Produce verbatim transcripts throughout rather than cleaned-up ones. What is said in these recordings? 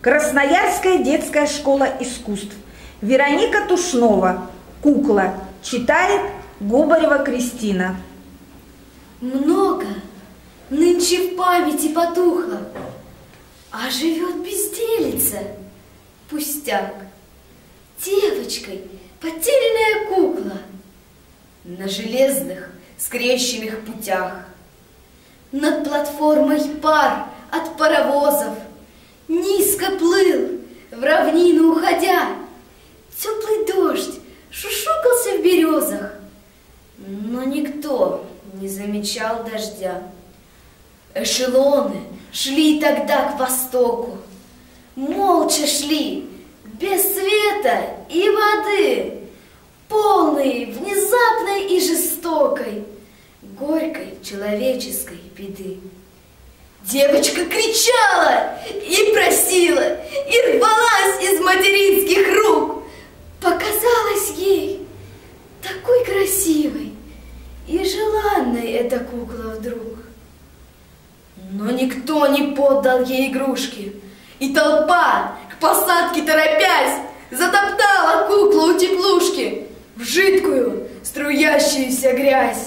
Красноярская детская школа искусств. Вероника Тушнова. Кукла. Читает Губарева Кристина. Много нынче в памяти потухло, а живет безделица, пустяк. Девочкой потерянная кукла на железных скрещенных путях. Над платформой пар от паровозов низко плыл, в равнину уходя. Теплый дождь шушукался в березах, но никто не замечал дождя. Эшелоны шли тогда к востоку, молча шли, без света и воды, полные внезапной и жестокой, горькой человеческой беды. Девочка кричала и просила, и рвалась из материнских рук. Показалась ей такой красивой и желанной эта кукла вдруг. Но никто не поддал ей игрушки, и толпа, к посадке торопясь, затоптала куклу у теплушки в жидкую струящуюся грязь.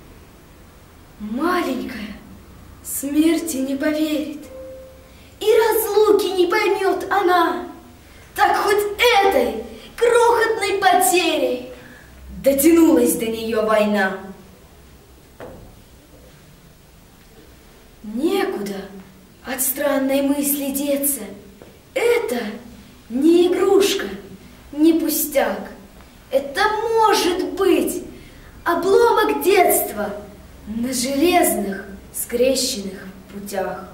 Маленькая смерти не поверит, и разлуки не поймет она, так хоть этой крохотной потерей дотянулась до нее война. Некуда от странной мысли деться. Это не игрушка, не пустяк. Это может быть обломок детства на железных скрещенных путях.